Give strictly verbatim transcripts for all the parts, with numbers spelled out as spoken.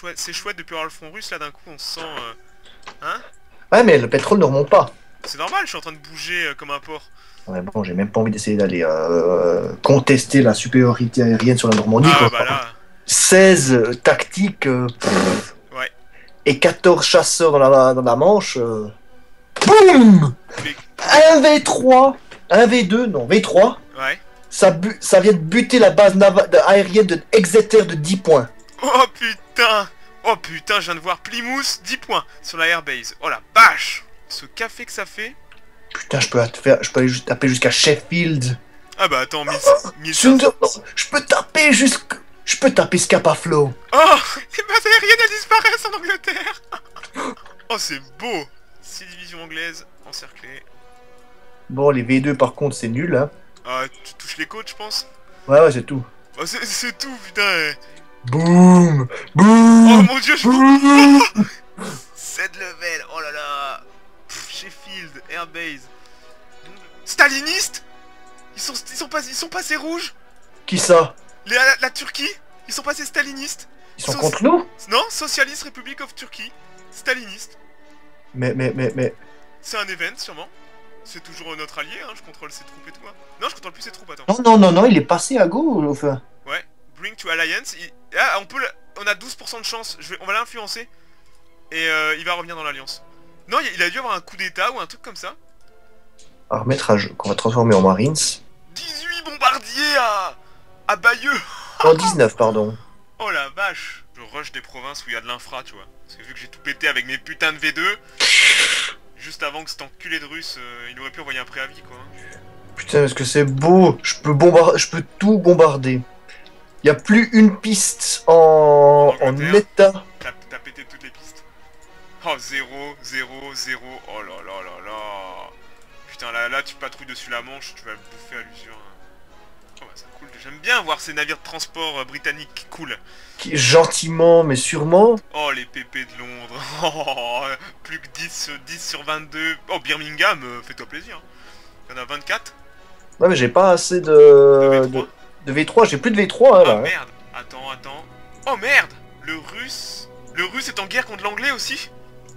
chouette, c'est chouette depuis avoir le front russe, là d'un coup on se sent... Euh... Hein? Ouais, mais le pétrole ne remonte pas. C'est normal, je suis en train de bouger euh, comme un porc. Ouais, bon, j'ai même pas envie d'essayer d'aller euh, contester la supériorité aérienne sur la Normandie, Ah quoi. bah là... seize euh, tactiques euh, pff, Ouais. et quatorze chasseurs dans la, dans la Manche. Euh... Boum Mais... un V trois, un V deux, non, V trois. Ouais. Ça, bu ça vient de buter la base aérienne de Exeter de dix points. Oh putain! Oh putain, je viens de voir Plymouth, dix points sur la airbase. Oh la vache! Ce café que ça fait... Putain, je peux, faire, je peux aller taper jusqu'à Sheffield. Ah bah attends, mille cinq cents... Je peux taper jusqu'à... Je peux taper Scapa-Flow. Oh! Les bases aériennes, elles disparaissent en Angleterre. Oh, c'est beau. Six divisions anglaises encerclées. Bon, les V deux, par contre, c'est nul, hein. Ah, tu touches les côtes, je pense. Ouais, ouais, c'est tout. Oh, c'est tout, putain. Boum. Boum. Oh mon dieu, je... sept level, oh là là. Pff, Sheffield, airbase. Staliniste. Ils sont, ils sont, pas, ils sont passés rouges. Qui ça? Les, la, la Turquie. Ils sont passés stalinistes. Ils sont so contre nous? Non, Socialist Republic of Turkey. Staliniste. Mais, mais, mais, mais... C'est un event, sûrement. C'est toujours notre allié, hein, je contrôle ses troupes et tout. Hein. Non, je contrôle plus ses troupes, attends. Non, non, non, non, il est passé à go, enfin. Ouais, Bring to Alliance. Il... Ah, on peut... On a douze pour cent de chance, je vais... on va l'influencer. Et euh, il va revenir dans l'alliance. Non, il a dû avoir un coup d'état ou un truc comme ça. À remettre à jeu, qu'on va transformer en Marines. dix-huit bombardiers à... à Bayeux. En dix-neuf, pardon. Oh la vache. Je rush des provinces où il y a de l'infra, tu vois. Parce que vu que j'ai tout pété avec mes putains de V deux... Juste avant que cet enculé de russe, euh, il aurait pu envoyer un préavis, quoi. Putain, est-ce que c'est beau? Je peux bombarder, je peux tout bombarder. Y a plus une piste en, en, en état. T'as pété toutes les pistes. Oh, zéro, zéro, zéro. Oh là là là là. Putain, là, là, tu patrouilles dessus la Manche, tu vas le bouffer à l'usure. Oh, bah, ça coule. J'aime bien voir ces navires de transport euh, britanniques qui coulent. Qui, gentiment, mais sûrement. Oh, les pépés de Londres. Oh, plus que dix, dix sur vingt-deux. Oh, Birmingham, euh, fais-toi plaisir. Il y en a vingt-quatre. Ouais, mais j'ai pas assez de... De V trois, de... de V trois. J'ai plus de V trois, hein, ah, là. Merde. Attends, attends. Oh, merde. Le russe... Le russe est en guerre contre l'anglais aussi.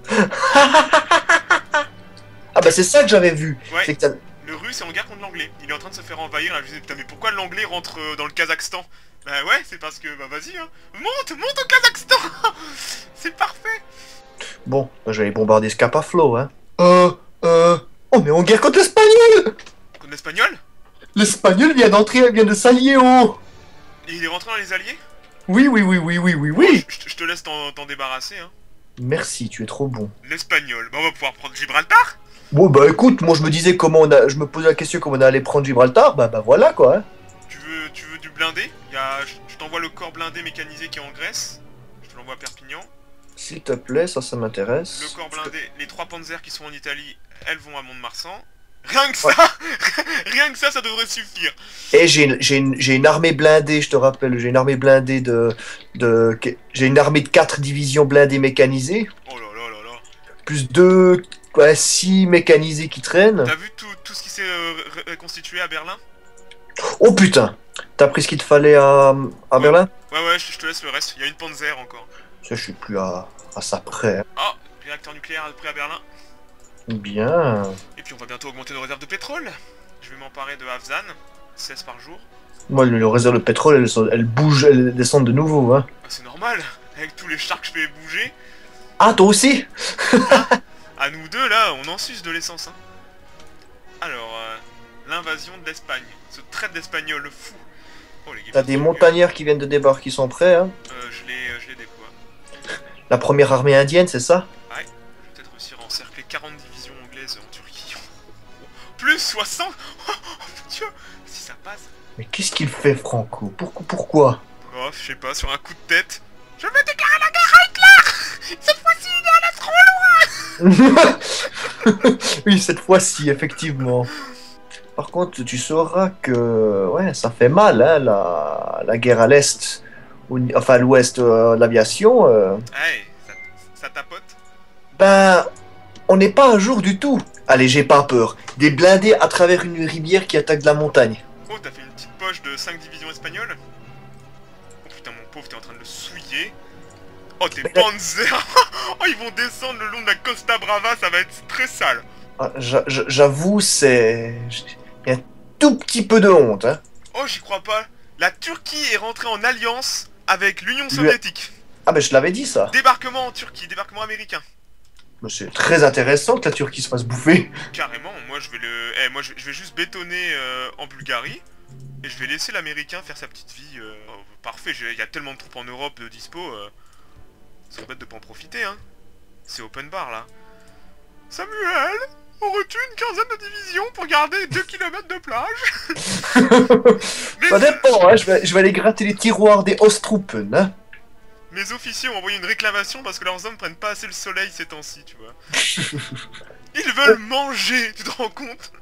Ah bah c'est ça que j'avais vu. Ouais. Que le russe est en guerre contre l'anglais. Il est en train de se faire envahir. Là, je me disais, putain, mais pourquoi l'anglais rentre euh, dans le Kazakhstan? Bah ouais, c'est parce que, bah vas-y, hein. Monte, monte au Kazakhstan. C'est parfait. Bon, bah, je vais aller bombarder Scapa-Flow, hein. Euh, euh... Oh, mais on guerre contre l'Espagnol. Contre l'Espagnol? L'Espagnol vient d'entrer, vient de s'allier au... Et il est rentré dans les alliés? Oui, oui, oui, oui, oui, oui, bon, oui. Je, je te laisse t'en débarrasser, hein. Merci, tu es trop bon. L'Espagnol, bah on va pouvoir prendre Gibraltar. Bon bah écoute, moi je me disais comment on a... Je me posais la question comment on allait prendre Gibraltar, bah bah voilà quoi. Hein. Tu veux, tu veux du blindé? Il y a, je, je t'envoie le corps blindé mécanisé qui est en Grèce. Je te l'envoie à Perpignan. S'il te plaît, ça, ça m'intéresse. Le corps blindé, les trois Panzers qui sont en Italie, elles vont à Mont-de-Marsan. Rien que ça, ouais. Rien que ça, ça devrait suffire. Et j'ai une, une, une armée blindée, je te rappelle, j'ai une armée blindée de... de j'ai une armée de quatre divisions blindées mécanisées. Oh là là là là. Plus deux... Ouais, six mécanisés qui traînent. T'as vu tout, tout ce qui s'est euh, reconstitué à Berlin? Oh putain. T'as pris ce qu'il te fallait à, à ouais. Berlin? Ouais, ouais, je, je te laisse le reste. Il y a une Panzer encore. Ça, je suis plus à, à ça près. Hein. Oh, réacteur nucléaire prêt à Berlin. Bien. Et puis on va bientôt augmenter nos réserves de pétrole. Je vais m'emparer de Havzan, seize par jour. Moi, le, le réserve de pétrole, elle, elle bouge, elle descend de nouveau. Hein. Ah, c'est normal, avec tous les chars que je fais bouger. Ah, toi aussi? À nous deux, là, on en suce de l'essence. Hein. Alors, euh, l'invasion de l'Espagne. Ce traite d'Espagnol fou. Oh, t'as des montagnards qui viennent de débarquer, qui sont prêts. Hein. Euh, je les, euh, je les déploie. La première armée indienne, c'est ça? Ouais, je vais peut-être réussir à encercler quarante divisions anglaises en Turquie. Plus soixante. Oh mon dieu, si ça passe. Mais qu'est-ce qu'il fait, Franco? Pourquoi, pourquoi? Oh, je sais pas, sur un coup de tête. Je vais déclarer la guerre à Hitler. Cette fois-ci, il est allé trop loin. Oui, cette fois-ci, effectivement. Par contre, tu sauras que ouais, ça fait mal, hein, la, la guerre à l'Est, enfin à l'Ouest, euh, l'aviation. Euh... Hey, ça, ça tapote? Ben, on n'est pas à jour du tout. Allez, j'ai pas peur. Des blindés à travers une rivière qui attaque de la montagne. Oh, t'as fait une petite poche de cinq divisions espagnoles? Oh putain, mon pauvre, t'es en train de le souiller. Oh, tes Mais là- panzers. Oh, ils vont descendre le long de la Costa Brava, ça va être très sale. Ah, j'a- j'a- J'avoue, c'est... Il y a un tout petit peu de honte, hein. Oh, j'y crois pas. La Turquie est rentrée en alliance avec l'Union Lui- soviétique. Ah, ben je l'avais dit, ça. Débarquement en Turquie, débarquement américain. Mais c'est très intéressant que la Turquie se fasse bouffer. Carrément, moi je vais le... Eh, moi je je vais juste bétonner euh, en Bulgarie. Et je vais laisser l'américain faire sa petite vie. euh, oh, parfait, j'ai- il y a tellement de troupes en Europe de dispo. Euh... C'est bête de pas en profiter, hein. C'est open bar, là. Samuel, aurais-tu une quinzaine de divisions pour garder deux kilomètres de plage? mes, Ça dépend, hein. Je vais, je vais aller gratter les tiroirs des Ostrupen, hein. mes officiers ont envoyé une réclamation parce que leurs hommes prennent pas assez le soleil ces temps-ci, tu vois. Ils veulent manger, tu te rends compte?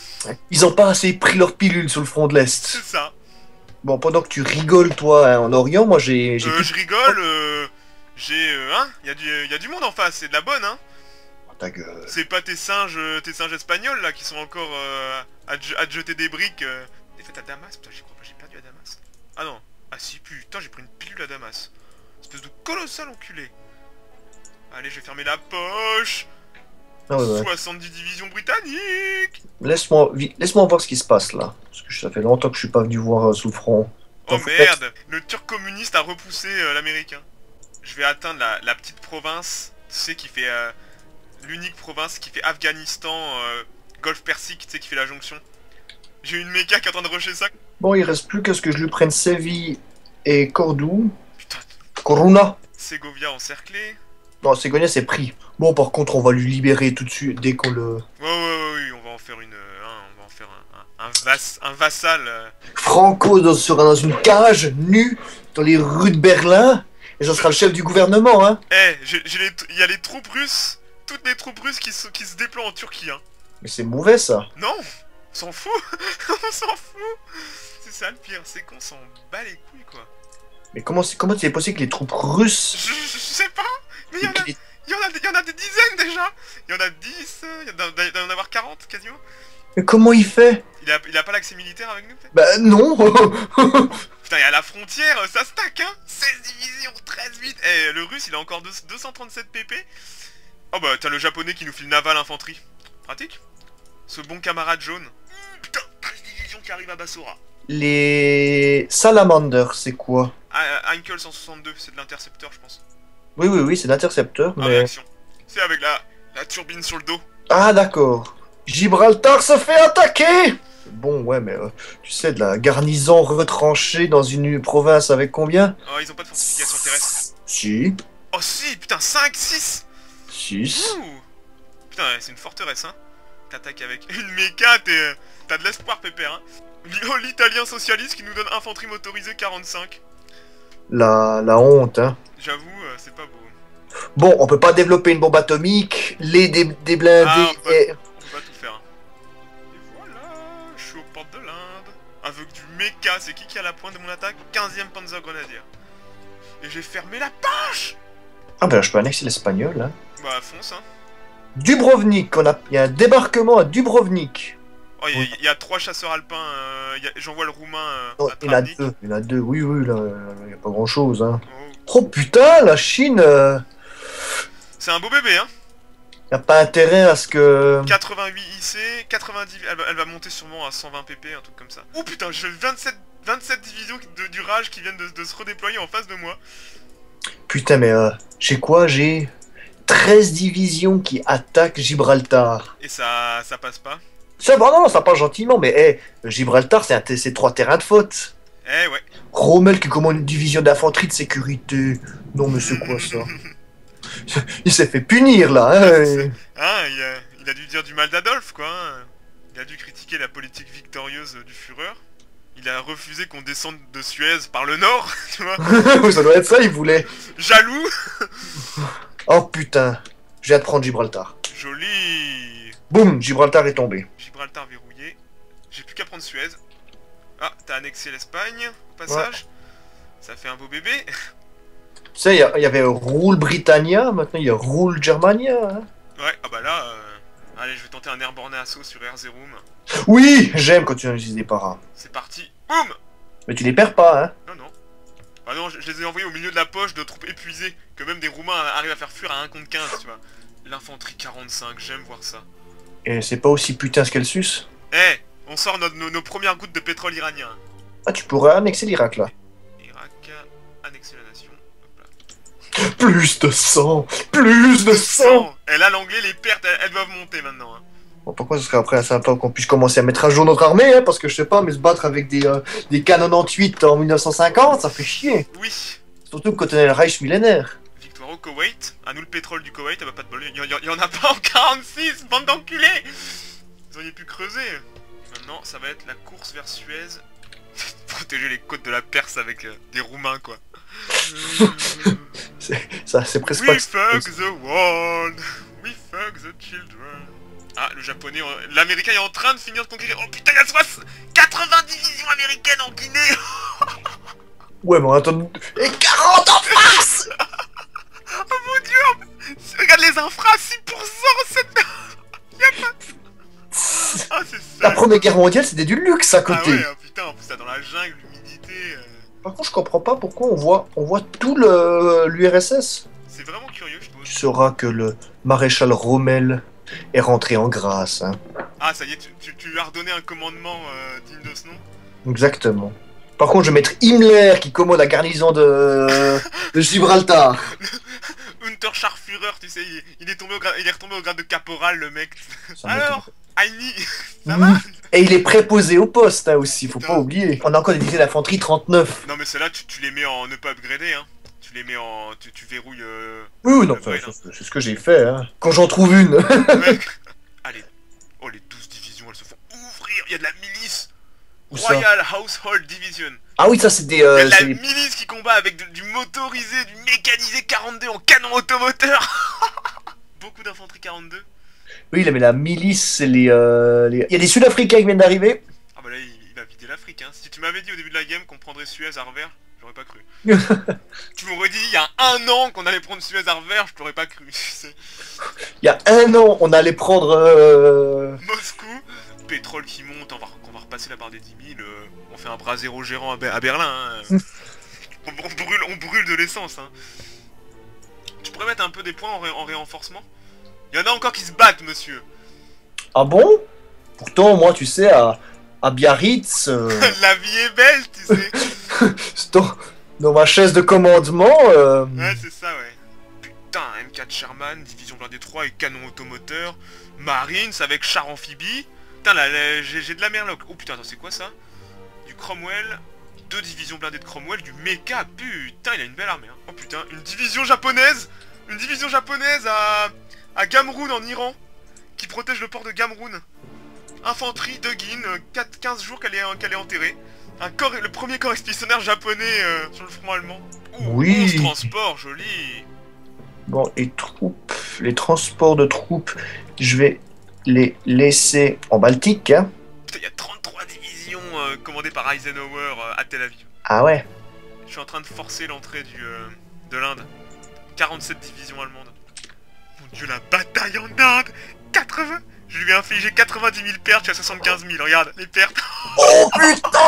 Ils ont pas assez pris leur pilule sur le front de l'Est. C'est ça. Bon, pendant que tu rigoles, toi, hein, en Orient, moi, j'ai... j'ai Euh, plus- je rigole, euh... J'ai... Euh, hein Il y, a du- y a du monde en face, c'est de la bonne, hein. Oh, ta gueule. C'est pas tes singes, euh, tes singes espagnols, là, qui sont encore euh, à, te, à te jeter des briques. Euh... Défaite à Damas, putain, j'y crois pas, j'ai perdu à Damas. Ah non. Ah si, putain, j'ai pris une pilule à Damas. Espèce de colossal enculé. Allez, je vais fermer la poche. Ah ouais, ouais. soixante-dix divisions britanniques. Laisse-moi vi- laisse-moi voir ce qui se passe, là. Parce que ça fait longtemps que je suis pas venu voir euh, sous le front. Oh Faut merde, le turc communiste a repoussé euh, l'américain. Je vais atteindre la, la petite province, tu sais, qui fait... Euh, l'unique province qui fait Afghanistan, euh, Golfe Persique, tu sais, qui fait la jonction. J'ai une méca qui est en train de rusher ça. Bon, il reste plus qu'à ce que je lui prenne Séville et Cordoue. Putain, Coruna. Ségovia encerclé. Non, Ségonia, c'est pris. Bon, par contre, on va lui libérer tout de suite, dès qu'on le... Ouais, ouais, ouais, oui, on va en faire une... euh, hein, on va en faire un, un, un, vas, un vassal. euh. Franco dans, sera dans une cage, nu, dans les rues de Berlin, et ça sera le chef du gouvernement, hein. Eh, j'ai- j'ai les- il y a les troupes russes, toutes les troupes russes qui se, qui se déploient en Turquie, hein. Mais c'est mauvais, ça. Non, on s'en fout, on s'en fout. C'est ça le pire, c'est qu'on s'en bat les couilles, quoi. Mais comment c'est comment c'est possible que les troupes russes... Je, je- je sais pas, mais il y en a, il y en a, il y en a des dizaines déjà. Il y en a dix, euh, il y en a- il doit y en avoir quarante quasiment. Mais comment il fait? Il a, il a pas l'accès militaire avec nous, peut-être? Bah non. Putain, et à la frontière, ça stack, hein. Seize divisions, treize huit. Eh, le russe, il a encore deux- 237 pp. Oh bah, t'as le japonais qui nous file naval infanterie. Pratique. Ce bon camarade jaune. Mmh, putain, treize divisions qui arrivent à Bassora. Les salamanders, c'est quoi? Ah, Heinkel cent soixante-deux, c'est de l'intercepteur, je pense. Oui, oui, oui, c'est l'intercepteur, Ah, mais... réaction. C'est avec la, la turbine sur le dos. Ah, d'accord. Gibraltar se fait attaquer. Bon, ouais, mais euh, tu sais, de la garnison retranchée dans une province avec combien? Oh, ils ont pas de fortification terrestre. Si. Oh si, putain, cinq, six. six. Ouh. Putain, ouais, c'est une forteresse, hein. T'attaques avec une méca, t'es... T'as de l'espoir, pépère, hein. L- oh, l'italien socialiste qui nous donne infanterie motorisée quarante-cinq. La, la honte, hein. J'avoue, euh, c'est pas beau. Bon, on peut pas développer une bombe atomique, les dé déblindés Ah, on peut- et... On peut pas tout faire. Hein. Et voilà, je suis aux portes de l'Inde. Avec du méca, c'est qui qui a la pointe de mon attaque? quinzième Panzer Grenadier. Et j'ai fermé la poche. Ah ben, je peux annexer l'espagnol, hein. Bah, fonce, hein. Dubrovnik, on a... il y a un débarquement à Dubrovnik. Oh, il y, a- Oui. il y a trois chasseurs alpins. euh, il y a- J'envoie le roumain euh, Non, à il y en a Travnik. deux, il y en a deux, oui, oui, là, il y a pas grand chose, hein. Oh. Oh putain, la Chine, euh, C'est un beau bébé, hein. y a pas intérêt à ce que... quatre-vingt-huit I C, quatre-vingt-dix... Elle va, elle va monter sûrement à cent vingt P P, un truc comme ça. Oh putain, j'ai vingt-sept, vingt-sept divisions de, du Rage qui viennent de, de se redéployer en face de moi. Putain, mais euh, j'ai quoi? J'ai treize divisions qui attaquent Gibraltar. Et ça, ça passe pas. Ça va, non, ça passe gentiment, mais hey, Gibraltar, c'est un t- c'est trois terrains de faute. Eh ouais. Rommel qui commande une division d'infanterie de sécurité. Non, mais c'est quoi ça? Il s'est fait punir, là, hein. Hein, il a, il a dû dire du mal d'Adolphe, quoi. Hein. Il a dû critiquer la politique victorieuse du Führer. Il a refusé qu'on descende de Suez par le nord, tu vois. Ça doit être ça, il voulait. Jaloux. Oh putain, je viens de prendre Gibraltar. Joli. Boum, Gibraltar est tombé. Gibraltar verrouillé. J'ai plus qu'à prendre Suez. Ah, t'as annexé l'Espagne, au passage. Ça fait un beau bébé. Tu sais, il y, a- il y avait Rule Britannia, maintenant il y a Rule Germania. Hein. Ouais, ah bah là... euh, Allez, je vais tenter un airborne assaut sur Air Zeroom. Oui, j'aime quand tu utilises des paras. C'est parti. Boum. Mais tu les perds pas, hein. Non, non. Bah non, je, je les ai envoyés au milieu de la poche de troupes épuisées, que même des Roumains arrivent à faire fuir à un contre quinze, tu vois. L'infanterie quarante-cinq, j'aime voir ça. Et c'est pas aussi putain ce qu'elle suce. Eh, on sort nos, nos, nos premières gouttes de pétrole iranien. Ah, tu pourrais annexer l'Irak là. Irak, annexer la nation. Hop là. Plus de sang, plus de sang. Et là, l'anglais, les pertes, elles, elles doivent monter maintenant. Hein. Bon, pourquoi ce serait après sympa qu'on puisse commencer à mettre à jour notre armée, hein, parce que je sais pas, mais se battre avec des, euh, des K quatre-vingt-dix-huit en mille neuf cent cinquante, ça fait chier. Oui. Surtout quand on est le Reich millénaire. Victoire au Koweït. À nous le pétrole du Koweït, ah bah pas de bol. Il y, y, y en a pas en quarante-six, bande d'enculés. Vous auriez pu creuser. Maintenant, ça va être la course vers Suez. Protéger les côtes de la Perse avec euh, des Roumains, quoi. C'est ça, c'est presque We pas... fuck the world. We fuck the children. Ah, le japonais, euh, l'américain est en train de finir de conquérir. Oh putain, il y a soixante quatre-vingts divisions américaines en Guinée. Ouais, mais attends... Et quarante en face. Oh mon dieu. Regarde les infras, six pour cent, sept... Y'a pas... Ah, c'est ça. La première guerre mondiale, c'était du luxe à côté. Ah ouais, oh, putain, en plus t'as dans la jungle, l'humidité... Euh... Par contre, je comprends pas pourquoi on voit, on voit tout le l'U R S S. C'est vraiment curieux, je trouve. Tu sauras que le maréchal Rommel est rentré en grâce. Hein. Ah, ça y est, tu, tu, tu lui as redonné un commandement euh, digne de ce nom. Exactement. Par contre, je vais mettre Himmler qui commande la garnison de, de Gibraltar. Unterscharführer, tu sais, il, il, est tombé au grade, il est retombé au grade de caporal, le mec. Ça Alors, Heini, ça mmh. va? Et il est préposé au poste, hein, aussi, faut Putain. pas oublier. On a encore des unités d'infanterie trente-neuf. Non mais celle-là, tu, tu les mets en ne pas upgrader, hein. Tu les mets en... Tu, tu verrouilles... Euh, Oui, oui, non, ça, upgrade, ça, hein. c'est ce que j'ai fait, hein. Quand j'en trouve une. Ouais. Allez. Oh, les douze divisions, elles se font ouvrir. Il y a de la milice. Où ça? Royal Household Division. Ah oui, ça c'est des... Il y a Euh, de la c'est- milice qui combat avec de- du motorisé, du mécanisé quarante-deux en canon automoteur. Beaucoup d'infanterie quarante-deux. Oui, là, mais la milice, c'est les, euh, les... Il y a des Sud-Africains qui viennent d'arriver. Ah bah là, il, il va vider l'Afrique, hein. Si tu m'avais dit au début de la game qu'on prendrait Suez à revers, j'aurais pas cru. Tu m'aurais dit il y a un an qu'on allait prendre Suez à revers, je t'aurais pas cru. C'est Il y a un an, on allait prendre... Euh... Moscou, pétrole qui monte, on va, on va repasser la barre des dix mille, euh, on fait un bras zéro gérant à, Be- à Berlin. Hein. on, on brûle, on brûle de l'essence. Hein. Tu pourrais mettre un peu des points en, ré- en renforcement. Il y en a encore qui se battent, monsieur. Ah bon? Pourtant, moi, tu sais, à, à Biarritz, euh, La vie est belle, tu sais. c'est dans, dans ma chaise de commandement... Euh... Ouais, c'est ça, ouais. Putain, M quatre Sherman, division blindée trois et canon automoteur. Marines avec char amphibie. Putain, là, là, j'ai j'ai de la merloc. Oh putain, attends, c'est quoi ça? Du Cromwell. Deux divisions blindées de Cromwell. Du mecha. Putain, il a une belle armée. Hein. Oh putain, une division japonaise. Une division japonaise à, à Gamroun en Iran. Qui protège le port de Gamroun. Infanterie de Guin. quatre quinze jours qu'elle est, qu'elle est enterrée. Un corps, le premier corps expéditionnaire japonais euh, sur le front allemand. Ouh, Oui. onze transports, joli. Bon, les troupes, les transports de troupes, je vais les laisser en Baltique, hein. Putain, il y a trente-trois divisions euh, commandées par Eisenhower euh, à Tel Aviv. Ah ouais. Je suis en train de forcer l'entrée du euh, de l'Inde. quarante-sept divisions allemandes. Mon dieu, la bataille en Inde. quatre-vingts. Je lui ai infligé quatre-vingt-dix mille pertes, je suis à soixante-quinze mille, regarde, les pertes. Oh putain!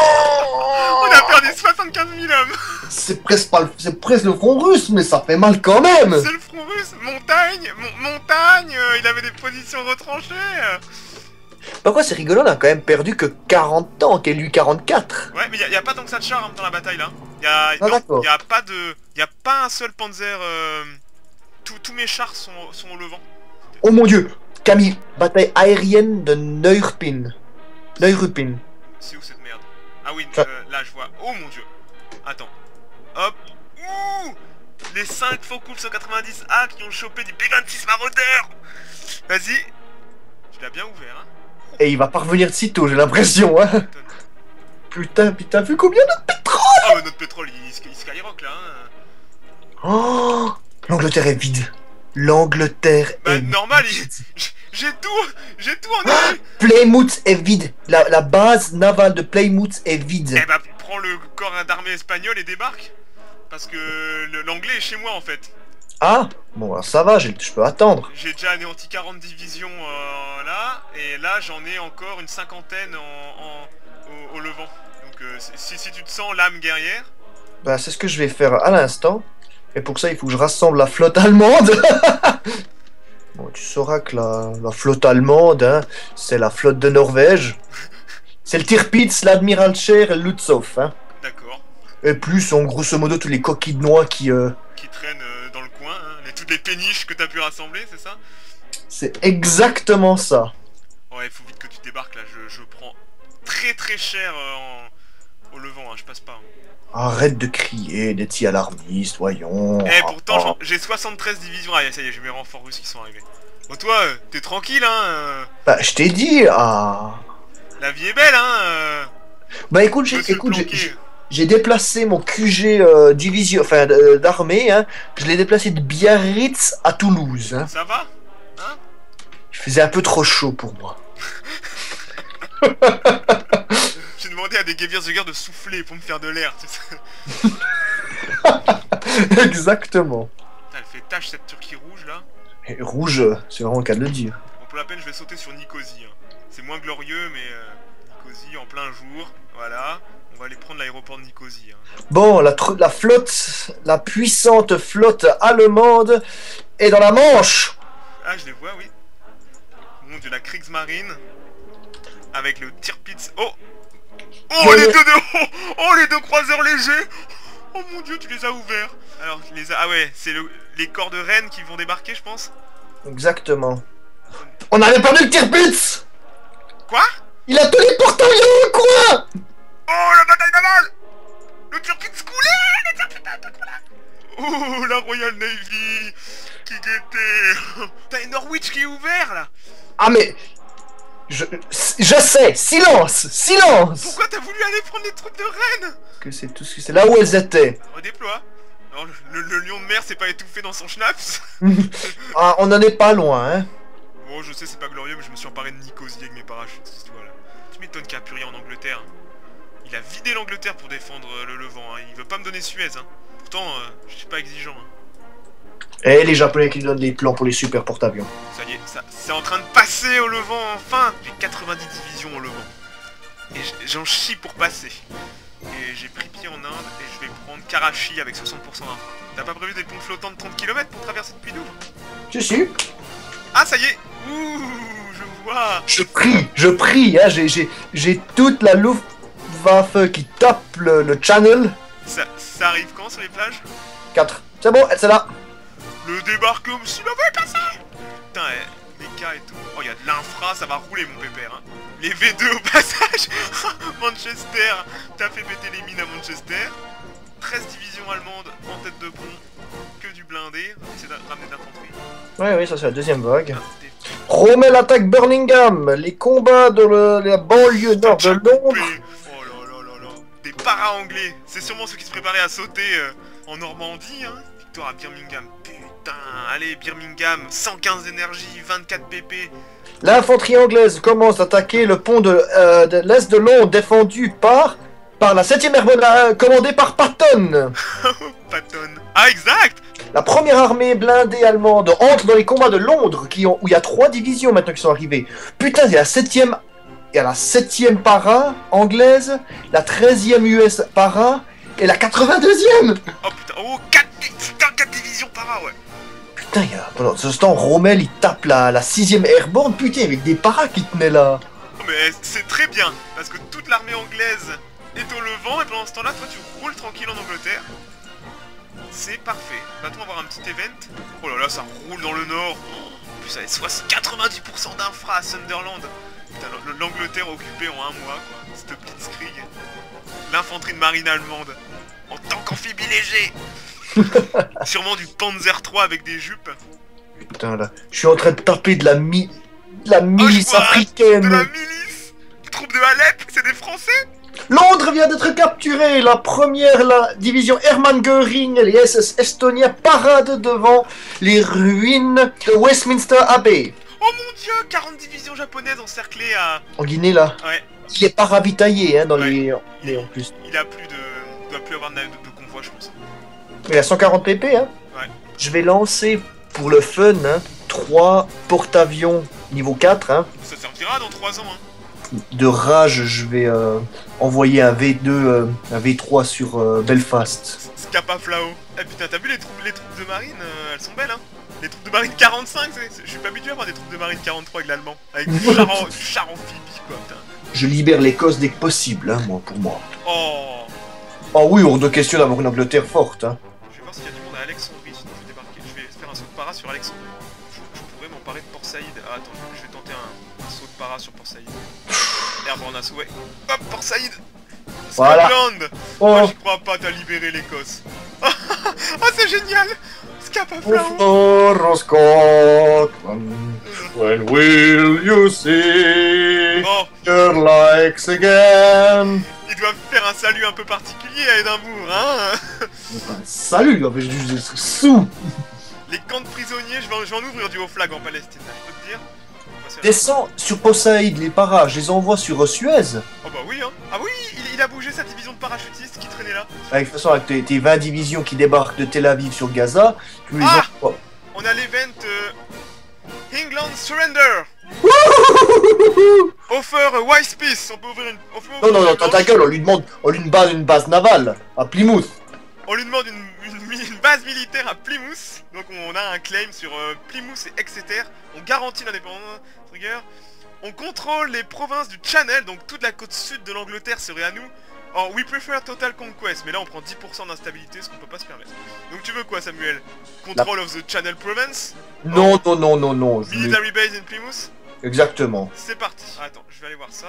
On a perdu soixante-quinze mille hommes. C'est presque pas le... c'est presque le front russe, mais ça fait mal quand même. C'est le front russe, montagne, mon- montagne, euh, il avait des positions retranchées. euh. Pourquoi c'est rigolo, on a quand même perdu que quarante tanks et lui quarante-quatre. Ouais, mais il y, a pas tant que ça de chars hein, dans la bataille là. Il y a, Ah, non, d'accord. y a pas de, y a pas un seul Panzer. Euh... Tous tous mes chars sont, sont au levant. Oh mon dieu, Camille, bataille aérienne de Neuruppin. Neuruppin. C'est où cette merde? Ah oui, Ça- euh, là je vois. Oh mon dieu. Attends. Hop. Ouh. Les cinq Focus cent quatre-vingt-dix A qui ont chopé du P vingt-six Marauder. Vas-y. Tu l'as bien ouvert, hein. Et il va pas revenir de sitôt, j'ai l'impression, hein. Putain. Putain, putain, vu combien de pétrole? Ah mais notre pétrole il, il skyrock là, hein. Oh, l'Angleterre est vide. L'Angleterre Bah est normal, il- vide. j'ai tout, j'ai tout en effet. Plymouth est vide. La, la base navale de Plymouth est vide. Eh bah prends le corps d'armée espagnol et débarque. Parce que le- l'anglais est chez moi en fait. Ah, bon, alors ça va, j'ai- je peux attendre. J'ai déjà anéanti quarante divisions euh, là, et là j'en ai encore une cinquantaine en, en- au, au levant. Donc euh, si, si tu te sens l'âme guerrière, Bah, c'est ce que je vais faire à l'instant. Et pour ça, il faut que je rassemble la flotte allemande. Bon, tu sauras que la, la flotte allemande, hein, c'est la flotte de Norvège. C'est le Tirpitz, l'Admiral Scheer et le Lutzow. Hein. D'accord. Et plus, en grosso modo, tous les coquilles de noix qui... Euh... Qui traînent euh, dans le coin, hein, les, toutes les péniches que t'as pu rassembler, c'est ça? C'est exactement ça. Ouais, il faut vite que tu débarques là, je, je prends très très cher euh, en... au Levant, hein, je passe pas. Hein. Arrête de crier, d'être si alarmiste, voyons. Eh, pourtant, oh. j'ai soixante-treize divisions. Ah, ça y est, j'ai mes renforts russes qui sont arrivés. Bon, toi, euh, t'es tranquille, hein euh... Bah, je t'ai dit, ah... La vie est belle, hein euh... Bah, écoute, j'ai écoute, j'ai déplacé mon Q G euh, division, enfin, d'armée, hein. Je l'ai déplacé de Biarritz à Toulouse, hein. Ça va? Hein? Il faisait un peu trop chaud pour moi. J'ai demandé à des Gewürzträger de souffler pour me faire de l'air, tu sais. Exactement. Elle fait tache cette Turquie rouge là. Et rouge, c'est vraiment le cas de le dire. Bon, pour la peine, je vais sauter sur Nicosie. Hein. C'est moins glorieux, mais euh, Nicosie en plein jour. Voilà. On va aller prendre l'aéroport de Nicosie. Hein. Bon, la, la flotte, la puissante flotte allemande est dans la Manche. Ah, je les vois, oui. Mon dieu, la Kriegsmarine. Avec le Tirpitz. Oh! Oh, les deux de... oh, oh, les deux croiseurs légers! Oh mon dieu, tu les as ouverts! Alors, les a... Ah ouais, c'est le... les corps de Rennes qui vont débarquer, je pense? Exactement. On avait perdu le Tirpitz! Quoi? Il a tous les porte-avions, quoi! Oh, la bataille navale! Le Tirpitz coulé! Le Tirpitz coulé! Oh, la Royal Navy! Qui guettait! T'as une Norwich qui est ouvert, là! Ah, mais... Je, je sais, silence, silence. Pourquoi t'as voulu aller prendre les troupes de Rennes? Que c'est tout ce que c'est là où elles étaient. Redéploie. Alors, le, le, le lion de mer s'est pas étouffé dans son schnapps. Ah, on en est pas loin, hein. Bon, je sais, c'est pas glorieux, mais je me suis emparé de Nicosie avec mes parachutes, cette histoire-là. Tu m'étonnes qu'il y a plus rien en Angleterre. Il a vidé l'Angleterre pour défendre euh, le Levant. Hein. Il veut pas me donner Suez. Hein. Pourtant, euh, je suis pas exigeant. Hein. Et les Japonais qui nous donnent des plans pour les super porte-avions. Ça y est, ça, c'est en train de passer au Levant, enfin. J'ai quatre-vingt-dix divisions au Levant. Et j'en chie pour passer. Et j'ai pris pied en Inde et je vais prendre Karachi avec soixante pour cent d'infra. T'as pas prévu des ponts flottants de trente kilomètres pour traverser depuis Douvres? Si, si. Ah, ça y est. Ouh, je vois. Je prie, je prie, hein. J'ai toute la Luftwaffe qui tape le, le channel. Ça, ça arrive quand sur les plages? quatre. C'est bon, c'est là. Le débarque comme s'il avait passé. Putain, eh, les cas et tout. Oh, il y a de l'infra, ça va rouler mon pépère. Hein. Les V deux au passage. Manchester, t'as fait péter les mines à Manchester. treize divisions allemandes en tête de pont. Que du blindé. C'est de ramener de l'infanterie. Ouais, oui, ça c'est la deuxième vague. Rommel attaque Birmingham. Les combats de le, la banlieue nord de Londres. Oh là là là là. Des para-anglais. C'est sûrement ceux qui se préparaient à sauter euh, en Normandie. Hein. Victoire à Birmingham. Putain, allez, Birmingham. cent quinze d'énergie, vingt-quatre P P. L'infanterie anglaise commence d'attaquer le pont de, euh, de l'est de Londres défendu par, par la septième Airborne euh, commandée par Patton. Patton. Ah, exact. La première armée blindée allemande entre dans les combats de Londres qui ont, où il y a trois divisions maintenant qui sont arrivées. Putain, il y a la septième, il y a la septième para anglaise, la treizième U S para et la quatre-vingt-deuxième. Oh putain, oh quatre, putain, quatre divisions para, ouais. Putain, il y a, pendant ce temps, Rommel il tape la, la sixième Airborne, putain, avec des paras qui tenaient là. Oh, mais c'est très bien, parce que toute l'armée anglaise est au Levant, et pendant ce temps-là, toi tu roules tranquille en Angleterre. C'est parfait. Va-t-on avoir un petit event? Oh là là, ça roule dans le nord. Oh, en plus, ça est quatre-vingt-dix pour cent d'infra à Sunderland. Putain, l'Angleterre occupée en un mois, quoi. Cette blitzkrieg. L'infanterie de marine allemande. En tant qu'amphibie léger. Sûrement du Panzer trois avec des jupes. Putain, là. Je suis en train de taper de la mi... de la milice oh, africaine. De la milice. Troupes de Alep, c'est des Français. Londres vient d'être capturée. La première, la division Hermann Göring et les S S Estonia paradent devant les ruines de Westminster Abbey. Oh mon dieu, quarante divisions japonaises encerclées à... En Guinée, là. Ouais. Il est pas ravitaillé, hein, dans ouais. les... Il, en plus. Il a plus de... Il doit plus avoir de, de, de convoi, je pense. Il a cent quarante P P, hein. Ouais. Je vais lancer, pour le fun, hein, trois porte-avions niveau quatre, hein. Ça servira dans trois ans, hein. de rage, je vais euh, envoyer un V deux, euh, un V trois sur euh, Belfast. Scapa Flao. Eh putain, t'as vu les troupes, les troupes de marine, euh, elles sont belles, hein. Les troupes de marine quarante-cinq, je suis pas habitué à voir des troupes de marine quarante-trois avec l'allemand. Avec du char, en, du char amphibie, quoi, putain. Je libère l'Écosse dès que possible, hein, moi, pour moi. Oh. Oh oui, hors de question d'avoir une Angleterre forte, hein. Je vais voir s'il y a du monde à Alexandrie, sinon je vais débarquer. Je vais faire un saut de para sur Alexandrie. Je, je pourrais m'emparer de Port Saïd. Ah, attends, je vais tenter un, un saut de para sur Port Saïd. Merde, on a sauvé. Hop, Port Saïd. Voilà. Scotland. Oh, Moi, j'y crois pas, t'as libéré l'Écosse. Oh, c'est génial. Scapa Flao. for Scotland, when will you see Bon, your likes again? ils doivent faire un salut un peu particulier à Édimbourg, hein. Salut, en fait, je suis sous. Les camps de prisonniers, je vais, en, je vais en ouvrir du haut flag en Palestine, là, je peux te dire. Descends sur Posaïd, les paras, je les envoie sur Suez. Oh bah oui, hein. Ah oui, il, il a bougé sa division de parachutistes qui traînait là. Avec, de toute façon, avec tes, tes vingt divisions qui débarquent de Tel Aviv sur Gaza, tu les Ah envoies. On a l'event euh, England Surrender. Offer a wise peace. On peut ouvrir une... On peut ouvrir Non, non, non, une t'as ta manche. gueule, on lui demande, on lui demande une base navale à Plymouth. On lui demande une, une- une base militaire à Plymouth. Donc on a un claim sur euh, Plymouth et Exeter. On garantit l'indépendance. Regarde. On contrôle les provinces du Channel. Donc toute la côte sud de l'Angleterre serait à nous. Oh, we prefer total conquest. Mais là on prend dix pour cent d'instabilité, ce qu'on peut pas se permettre. Donc tu veux quoi, Samuel? Control of the Channel Province. Non, non, non, non, non. je voulais- Military base in Plymouth. Exactement. C'est parti. Attends, je vais aller voir ça.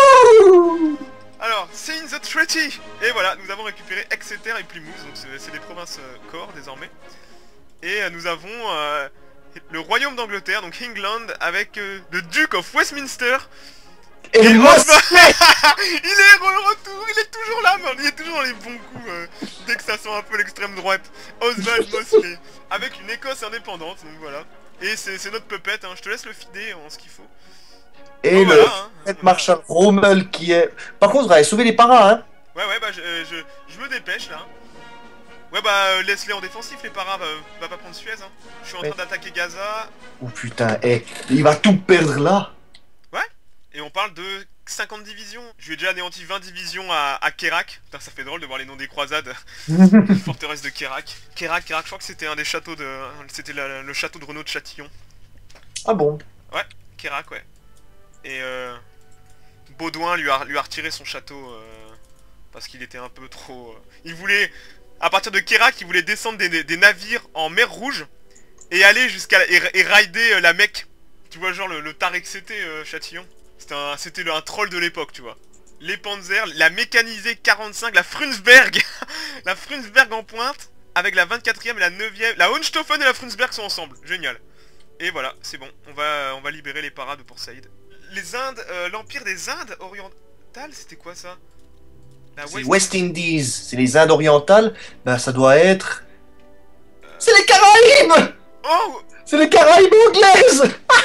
Alors, sign the treaty. Et voilà, nous avons récupéré Exeter et Plymouth, donc c'est c'est des provinces euh, corps désormais. Et euh, nous avons euh, le royaume d'Angleterre, donc England, avec euh, le Duke of Westminster. Et, Et moi, Oswald- Il est re retour, il est toujours là, mais il est toujours dans les bons coups euh, dès que ça sent un peu l'extrême droite. Oswald Mosley, avec une Écosse indépendante, donc voilà. Et c'est c'est notre puppet, hein. Je te laisse le fider en ce qu'il faut. et Oh, le voilà, hein. Fred Marshal Rommel qui est... Par contre, on va sauver les paras, hein. Ouais ouais bah je, euh, je, je me dépêche là. Ouais bah euh, laisse-les en défensif, les paras, va, va pas prendre Suez, hein. Je suis en Ouais. train d'attaquer Gaza. Oh putain, eh, il va tout perdre là. Et on parle de cinquante divisions. Je lui ai déjà anéanti vingt divisions à, à Kerak. Putain, ça fait drôle de voir les noms des croisades. Forteresse de Kerak. Kerak, Kerak, je crois que c'était un des châteaux de... C'était la- le château de Renaud de Châtillon. Ah bon? Kerak, ouais. Et euh, Baudouin lui a, lui a retiré son château euh, parce qu'il était un peu trop... euh, il voulait... À partir de Kerak, il voulait descendre des, des- des navires en mer Rouge et aller jusqu'à... Et, et raider euh, la Mecque. Tu vois, genre le, le Tarek C'était euh, Châtillon. C'était un, c'était le- un troll de l'époque, tu vois. Les Panzers, la mécanisée quarante-cinq, la Frundsberg. La Frundsberg en pointe, avec la vingt-quatrième et la neuvième. La Hohenstaufen et la Frundsberg sont ensemble. Génial. Et voilà, c'est bon. On va, on va libérer les paras de Port Saïd. Les Indes, euh, l'Empire des Indes orientales, c'était quoi ça? La C'est West Indies, c'est les Indes orientales, ben ça doit être... Euh. C'est les Caraïbes. Oh C'est les Caraïbes anglaises.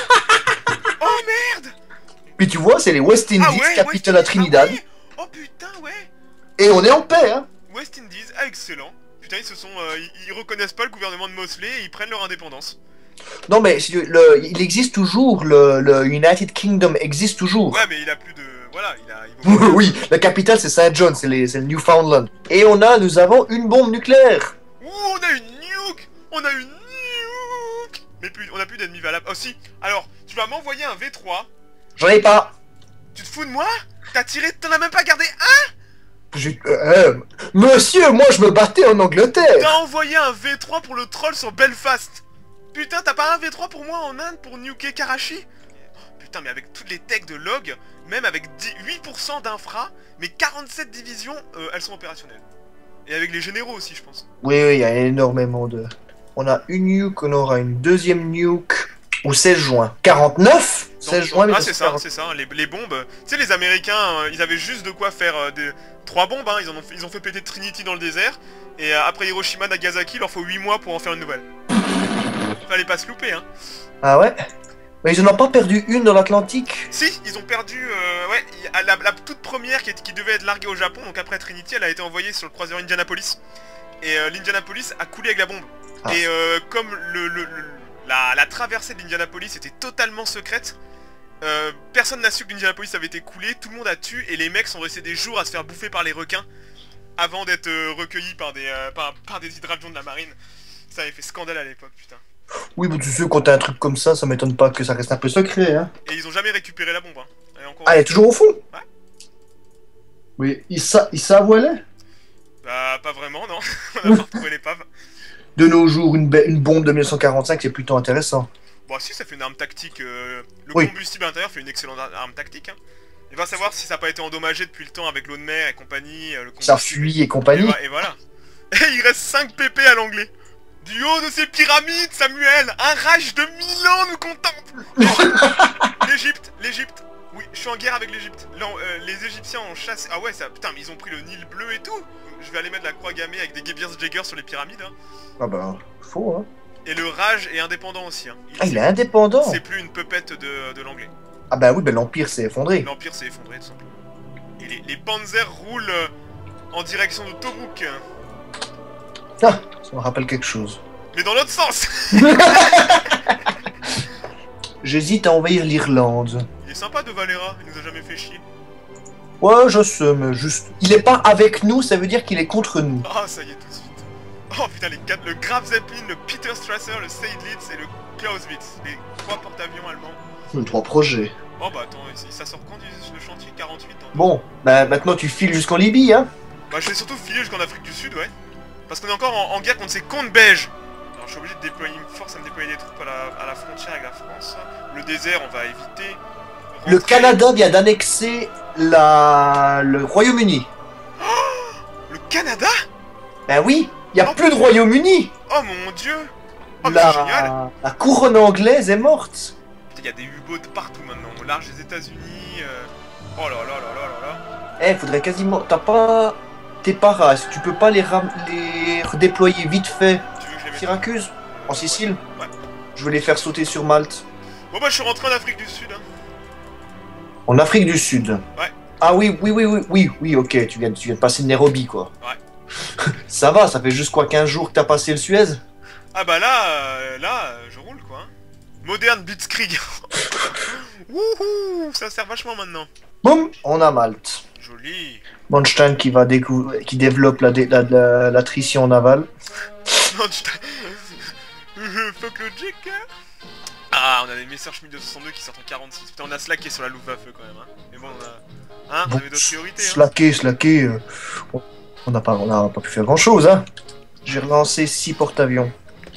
Oh merde. Puis tu vois, c'est les West Indies, Ah ouais, capitale West à Trinidad. Ah ouais. Oh putain, ouais. Et on est en paix, hein. West Indies, ah, excellent. Putain, ils se sont, euh, ils, ils reconnaissent pas le gouvernement de Mosley et ils prennent leur indépendance. Non mais si tu- le, il existe toujours, le, le United Kingdom existe toujours. Ouais, mais il a plus de, voilà, il a. Il vaut- Oui, la capitale c'est Saint John, c'est les- c'est le Newfoundland. Et on a, nous avons une bombe nucléaire. Ouh, on a une nuke. On a une nuke. Mais plus, on a plus d'ennemis valables. Oh si. Alors, tu vas m'envoyer un V trois. J'en ai pas. Tu te fous de moi? T'as tiré, t'en as même pas gardé un? J'ai- euh, monsieur, moi je me battais en Angleterre. T'as envoyé un V trois pour le troll sur Belfast. Putain, t'as pas un V trois pour moi en Inde pour nuker Karachi? Putain, mais avec toutes les techs de log, même avec dix huit pour cent d'infra, mais quarante-sept divisions, euh, elles sont opérationnelles. Et avec les généraux aussi, je pense. Oui, oui, il y a énormément de... On a une nuke, on aura une deuxième nuke au seize juin. quarante-neuf seize juin, mais Ah, c'est ça, quarante. c'est ça, les, les bombes. Tu sais, les Américains, euh, ils avaient juste de quoi faire euh, des... trois bombes, hein. Ils, en ont fait, ils ont fait péter Trinity dans le désert. Et euh, après Hiroshima, Nagasaki, il leur faut huit mois pour en faire une nouvelle. Fallait pas se louper, hein. Ah ouais. Mais ils en ont pas perdu une dans l'Atlantique. Si, ils ont perdu, euh, ouais, il- à la, la toute première qui, est- qui devait être larguée au Japon, donc après Trinity, elle a été envoyée sur le croiseur Indianapolis. Et euh, l'Indianapolis a coulé avec la bombe. Ah. Et euh, comme le, le- le- la, la traversée de l'Indianapolis était totalement secrète, Euh, personne n'a su que l'Indianapolis avait été coulé, tout le monde a tué et les mecs sont restés des jours à se faire bouffer par les requins avant d'être euh, recueillis par des, euh, par, par des hydravions de la marine. Ça avait fait scandale à l'époque, putain. Oui, mais tu sais, quand t'as un truc comme ça, ça m'étonne pas que ça reste un peu secret, hein. Et ils ont jamais récupéré la bombe, hein. Elle est encore... Ah, elle est toujours au fond? Ouais. Oui, ils, sa ils savent où elle est? Bah, pas vraiment, non. On a pas retrouvé l'épave. De nos jours, une, une bombe de mille neuf cent quarante-cinq, c'est plutôt intéressant. Bon, si, ça fait une arme tactique. Euh... Le Oui. combustible à l'intérieur fait une excellente arme tactique, hein. Et va savoir si ça n'a pas été endommagé depuis le temps avec l'eau de mer et compagnie. Euh, le Ça combustible. fuit et Et, compagnie. va- et voilà. Et il reste cinq P P à l'anglais. Du haut de ces pyramides, Samuel, un rage de mille ans nous contemple. L'Égypte, l'Égypte. Oui, je suis en guerre avec l'Égypte. Non, euh, les Égyptiens ont chassé... Ah ouais, ça... Putain, mais ils ont pris le Nil bleu et tout. Je vais aller mettre la croix gammée avec des Gebiers Jagger sur les pyramides, hein. Ah bah, faux, hein. Et le rage est indépendant aussi, hein. Ah, il est indépendant. C'est plus une pupette de, de l'anglais. Ah bah oui, bah l'Empire s'est effondré. L'Empire s'est effondré, tout simplement. Et les, les Panzers roulent euh, en direction de Tobruk. Ah, ça me rappelle quelque chose. Mais dans l'autre sens. J'hésite à envahir l'Irlande. Il est sympa de Valera, il nous a jamais fait chier. Ouais, je sais, mais juste... Il est pas avec nous, ça veut dire qu'il est contre nous. Ah, ça y est, tout de suite. Oh putain, les quatre, le Graf Zeppelin, le Peter Strasser, le Seydlitz et le Clausewitz. Les trois porte-avions allemands. Hmm, trois projets. Oh bah attends, ça sort quand le chantier? quarante-huit ans. Bon, bah maintenant tu files jusqu'en Libye, hein. Bah je vais surtout filer jusqu'en Afrique du Sud, ouais. Parce qu'on est encore en, en guerre contre ces cons de belges. Alors je suis obligé de déployer, une force à me déployer des troupes à la, à la frontière avec la France. Le désert, on va éviter. Le Rentrer. Canada vient d'annexer la... le Royaume-Uni. Le Canada? Ben oui, il y a Oh, plus de Royaume-Uni. Oh mon dieu. Oh mais c'est génial. La... la couronne anglaise est morte. Il y a des U-boats partout maintenant, au large des États-Unis. Euh... Oh là là là là là là. Eh, faudrait quasiment... T'as pas... Tes paras, tu peux pas les, ram... les redéployer vite fait. Tu veux que je les mette? Syracuse, en Sicile. Ouais. Je veux les faire sauter sur Malte. Bon bah je suis rentré en Afrique du Sud, hein. En Afrique du Sud. Ouais. Ah oui, oui, oui, oui, oui, oui, ok, tu viens, tu viens de passer de Nairobi, quoi. Ouais. Ça va, ça fait juste quoi, quinze jours que t'as passé le Suez? Ah bah là, euh, là, euh, je roule quoi, hein. Moderne Blitzkrieg. Wouhou, ça sert vachement maintenant. Boum, on a Malte. Joli. Manstein qui va décou- qui développe la, dé- la, la, la trition navale. Non, tu fuck logic, hein. Ah, on a des Messerschmitt deux cent soixante-deux qui sortent en quarante-six. Putain, on a slacké sur la Luftwaffe quand même, hein. Mais bon, on a... Hein, on Bon, avait d'autres priorités, hein. slacké, slacké, euh, on- on n'a pas, on n'a pas pu faire grand chose, hein. J'ai relancé six porte-avions.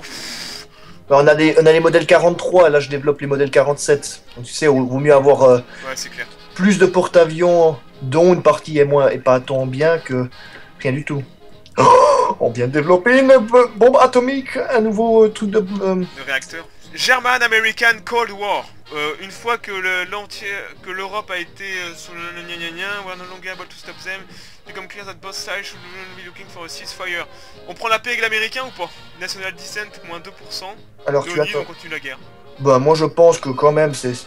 Ben, on a des, on a les modèles quarante-trois, là je développe les modèles quarante-sept. Donc tu sais, il vaut mieux avoir euh, Ouais, c'est clair. plus de porte-avions dont une partie est moins et pas tant bien que rien du tout. Oh, on vient de développer une b- bombe atomique, un nouveau euh, truc de... euh, Le réacteur. German-American Cold War. Euh, une fois que le- l'entier, que l'Europe a été euh, sous le gna gna gna, we are no longer able to stop them. It become clear that both sides should be looking for a ceasefire. On prend la paix avec l'américain ou pas? National Dissent, moins deux pour cent. Alors tu Leonid, attends. on continue la guerre. Bah moi je pense que quand même c'est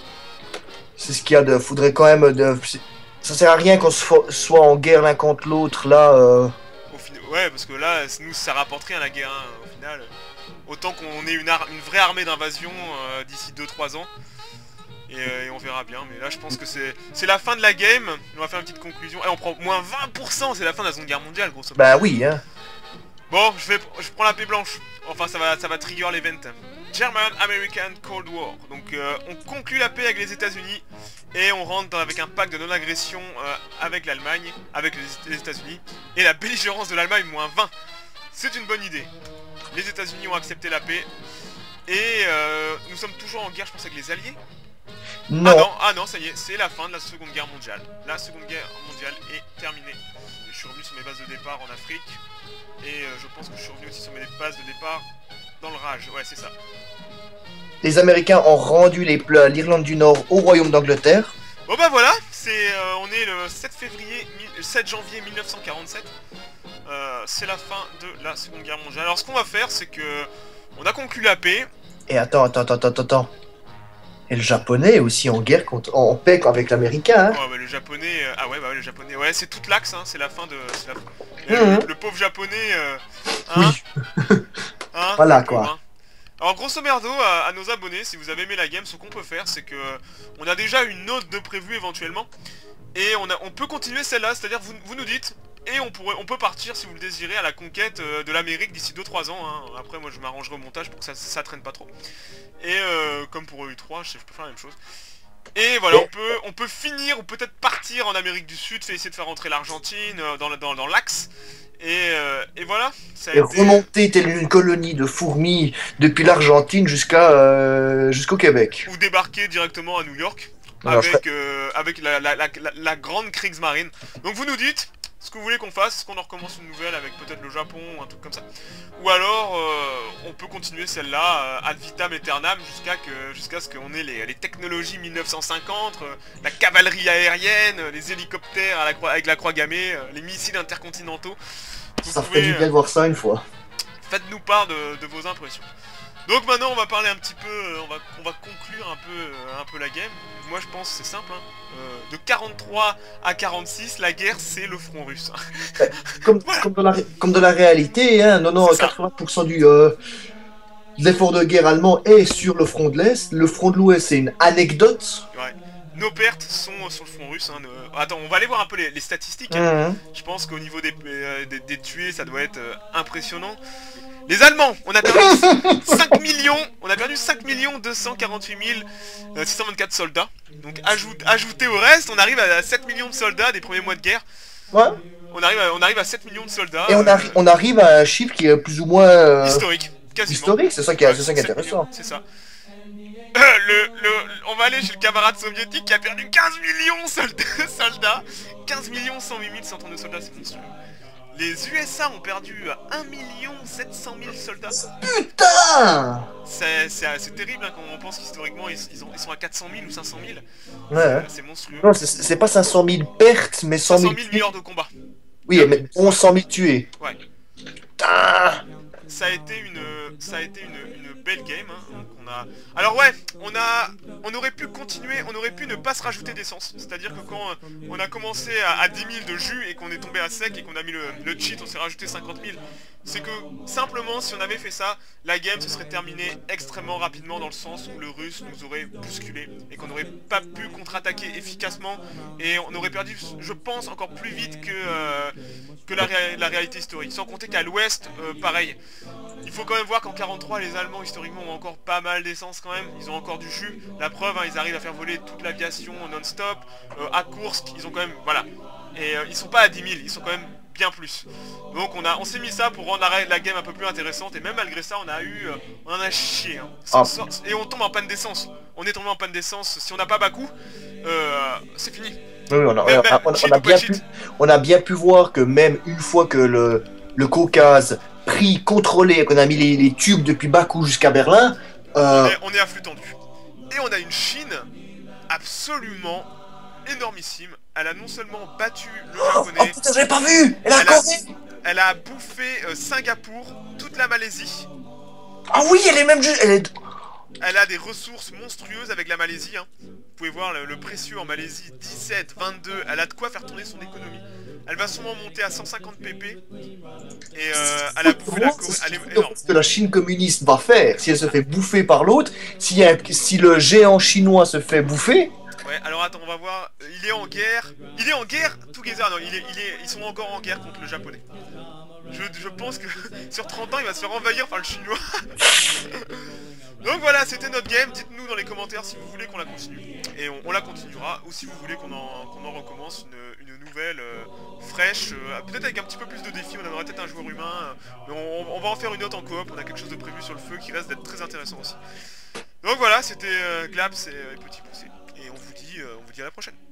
c'est ce qu'il y a de faudrait quand même de c'est- ça sert à rien qu'on se fo- soit en guerre l'un contre l'autre là euh... Au final, ouais, parce que là, nous, ça rapporte rien la guerre, hein, au final. Autant qu'on ait une, ar- une vraie armée d'invasion euh, d'ici deux trois ans. Et, euh, et on verra bien, mais là je pense que c'est c'est la fin de la game. On va faire une petite conclusion. Et on prend moins vingt pour cent, c'est la fin de la Seconde Guerre mondiale, grosso modo. Bah oui hein. Bon, je vais, je prends la paix blanche. Enfin, ça va, ça va trigger l'event. German-American Cold War. Donc, euh, on conclut la paix avec les États-Unis et on rentre dans- avec un pacte de non-agression euh, avec l'Allemagne, avec les, les États-Unis et la belligérance de l'Allemagne moins vingt. C'est une bonne idée. Les États-Unis ont accepté la paix et euh, nous sommes toujours en guerre, je pense, avec les Alliés. Non. Ah non, ah non, ça y est, c'est la fin de la Seconde Guerre mondiale. La Seconde Guerre mondiale est terminée. Et je suis revenu sur mes bases de départ en Afrique. Et euh, je pense que je suis revenu aussi sur mes bases de départ dans le Rage. Ouais, c'est ça. Les Américains ont rendu les pla- l'Irlande du Nord au Royaume d'Angleterre. Bon bah voilà, c'est euh, on est le sept février, mille- sept janvier mille neuf cent quarante-sept. Euh, c'est la fin de la Seconde Guerre mondiale. Alors ce qu'on va faire, c'est que on a conclu la paix. Et attends, attends, attends, attends, attends. Et le Japonais est aussi en guerre contre, en paix avec l'Américain, hein. Oh, bah, le japonais, euh, ah ouais, bah ouais, le japonais, ouais, c'est toute l'axe, hein, c'est la fin de, c'est la- et Mhm. le, le pauvre japonais, euh, hein, Oui. hein, Voilà, le pauvre, quoi. hein. Alors grosso merdo, à, à nos abonnés, si vous avez aimé la game, ce qu'on peut faire, c'est que euh, on a déjà une note de prévue éventuellement. Et on, a, on peut continuer celle-là, c'est-à-dire vous, vous nous dites, et on, pourrait, on peut partir, si vous le désirez, à la conquête euh, de l'Amérique d'ici deux trois ans. Hein. Après, moi je m'arrangerai au montage pour que ça, ça traîne pas trop. Et euh, comme pour E U trois, je, sais, je peux faire la même chose. Et voilà, on peut, on peut finir ou peut-être partir en Amérique du Sud, fait essayer de faire rentrer l'Argentine euh, dans, dans, dans l'axe. Et, euh, et voilà, ça a Et été... remonter telle une colonie de fourmis depuis l'Argentine jusqu'à euh, jusqu'au Québec. Ou débarquer directement à New York, Alors, avec, je... euh, avec la, la, la, la, la grande Kriegsmarine. Donc vous nous dites ce que vous voulez qu'on fasse, est-ce qu'on en recommence une nouvelle avec peut-être le Japon ou un truc comme ça. Ou alors, euh, on peut continuer celle-là, euh, ad vitam aeternam, jusqu'à que, jusqu'à ce qu'on ait les, les technologies mille neuf cent cinquante, euh, la cavalerie aérienne, euh, les hélicoptères à la croix, avec la croix gammée, euh, les missiles intercontinentaux. Vous Ça pouvez, fait du bien de voir ça une fois. Faites-nous part de, de vos impressions. Donc maintenant on va parler un petit peu, euh, on, va, on va conclure un peu, euh, un peu la game. Moi je pense que c'est simple, hein. euh, de quarante-trois à quarante-six, la guerre c'est le front russe. Comme, Voilà. comme, dans, la, comme dans la réalité, hein, non, non, quatre-vingts pour cent du, euh, de l'effort de guerre allemand est sur le front de l'Est. Le front de l'Ouest c'est une anecdote. Ouais. Nos pertes sont sur le front russe. Hein, nos... Attends, on va aller voir un peu les, les statistiques. Hein. Mmh. Je pense qu'au niveau des, euh, des, des tués, ça doit être euh, impressionnant. Les Allemands, on a perdu cinq millions, on a perdu cinq millions deux cent quarante-huit mille six cent vingt-quatre soldats. Donc ajoute, ajouté au reste, on arrive à sept millions de soldats des premiers mois de guerre. Ouais. On arrive à, on arrive à sept millions de soldats. Et on, arri euh, on arrive à un chiffre qui est plus ou moins euh, historique, quasiment. Historique, c'est ça qui est, c'est ça qui est intéressant. C'est ça. Euh, le, le, on va aller chez le camarade soviétique qui a perdu quinze millions de soldats, soldats. quinze millions cent huit mille cent trente-deux soldats, c'est monstrueux. Les U S A ont perdu un million sept cent mille soldats. Putain! C'est terrible hein, quand on pense qu'historiquement ils, ils, ils sont à quatre cent mille ou cinq cent mille. Ouais. C'est monstrueux. Non, c'est pas cinq cent mille pertes, mais cent mille, cinq cent mille milliards de combats. Oui, mais onze cent mille tués. Ouais. Putain! Ça a été une, ça a été une, une belle game. Hein. Donc on a... Alors ouais, on a, on aurait pu continuer, on aurait pu ne pas se rajouter d'essence. C'est-à-dire que quand on a commencé à, à dix mille de jus et qu'on est tombé à sec et qu'on a mis le, le cheat, on s'est rajouté cinquante mille. C'est que simplement, si on avait fait ça, la game se serait terminée extrêmement rapidement dans le sens où le russe nous aurait bousculé et qu'on n'aurait pas pu contre-attaquer efficacement et on aurait perdu, je pense, encore plus vite que, euh, que la, ré la réalité historique. Sans compter qu'à l'ouest, euh, pareil. Il faut quand même voir qu'en quarante-trois, les Allemands, historiquement, ont encore pas mal d'essence quand même. Ils ont encore du jus. La preuve, hein, ils arrivent à faire voler toute l'aviation non-stop. Euh, à Kursk, ils ont quand même... Voilà. Et euh, ils sont pas à dix mille, ils sont quand même bien plus. Donc on, a, on s'est mis ça pour rendre la, la game un peu plus intéressante. Et même malgré ça, on a eu... Euh, on en a chié. Hein. Ah. Et on tombe en panne d'essence. On est tombé en panne d'essence. Si on n'a pas Bakou, euh, c'est fini. Oui, on a, Même, on a, on a, on a bien pu, on a bien pu voir que même une fois que le, le Caucase pris, contrôlé, qu'on a mis les, les tubes depuis Bakou jusqu'à Berlin, euh... on, est, on est à flux tendu. Et on a une Chine absolument énormissime. Elle a non seulement battu le japonais... Oh putain, j'avais pas vu. Elle a, elle a, elle a bouffé euh, Singapour, toute la Malaisie. Ah oui, elle est même juste... Elle, est... elle a des ressources monstrueuses avec la Malaisie. Hein. Vous pouvez voir le, le précieux en Malaisie, dix-sept, vingt-deux. Elle a de quoi faire tourner son économie. Elle va sûrement monter à cent cinquante P P. Et euh, elle a bouffé la Corée. Elle est énorme. Ce que la Chine communiste va faire, si elle se fait bouffer par l'autre, si, si le géant chinois se fait bouffer... Ouais, alors attends, on va voir. Il est en guerre. Il est en guerre together. Non, il est, il est, ils sont encore en guerre contre le japonais. Je, je pense que sur trente ans, il va se faire envahir par le chinois. Donc voilà, c'était notre game. Dites-nous dans les commentaires si vous voulez qu'on la continue. Et on, on la continuera. Ou si vous voulez qu'on en, qu'on en recommence une, une nouvelle euh, fraîche. Euh, peut-être avec un petit peu plus de défis. On aimerait peut-être un joueur humain. Euh, mais on, on va en faire une autre en coop. On a quelque chose de prévu sur le feu qui reste d'être très intéressant aussi. Donc voilà, c'était euh, Glabs et, et Petit Poussé. Et on vous dit, euh, on vous dit à la prochaine.